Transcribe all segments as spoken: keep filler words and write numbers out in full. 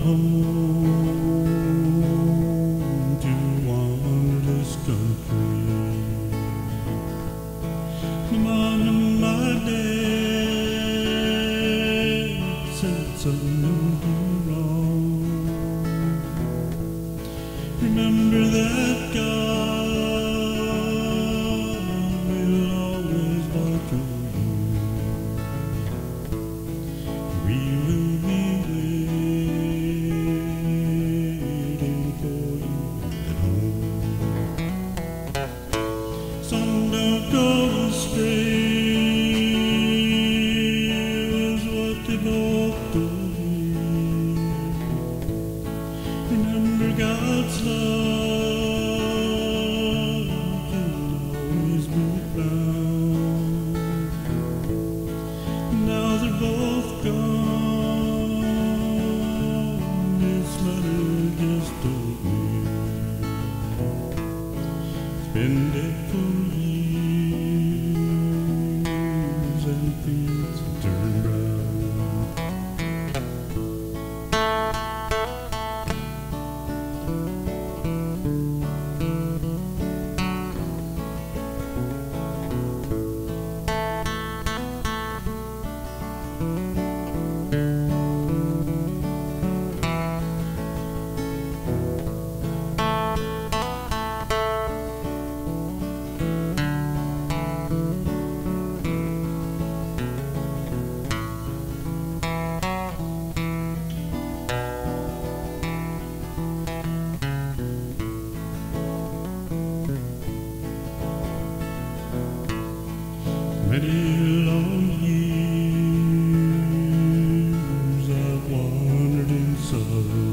home to wondrous country. My mom and my dad said something wrong. Remember that God will always watch over you. We will be waiting for you at home. Son, don't go astray is what they both told me. Remember God's love can always be found. Now they're both gone. This letter just told me it's been dead for years and fields have turned brown. Many long years I've wandered in sorrow.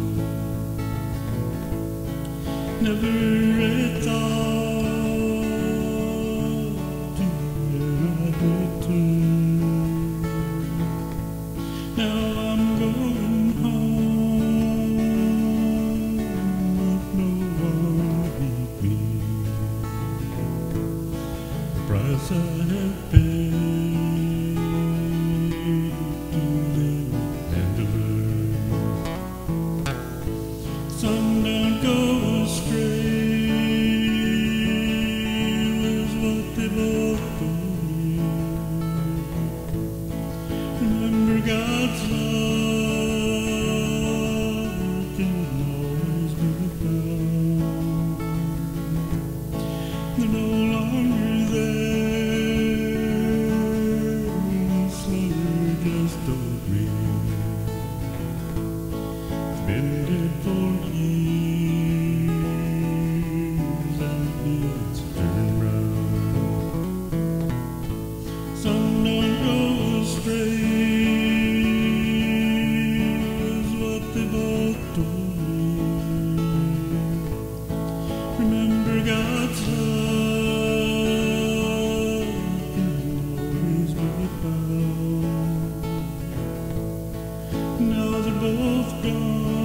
Never a thought to where I'd return. Now I'm going home with no one to meet me. The price I have paid to live and to learn. Some don't go astray is what they both told me. Remember God's love can always be found. They're no longer there. This letter just told me it's been dead for years and fields turn brown. Some don't go astray is what they both told me. Remember God's love can always be found. Now they're both gone.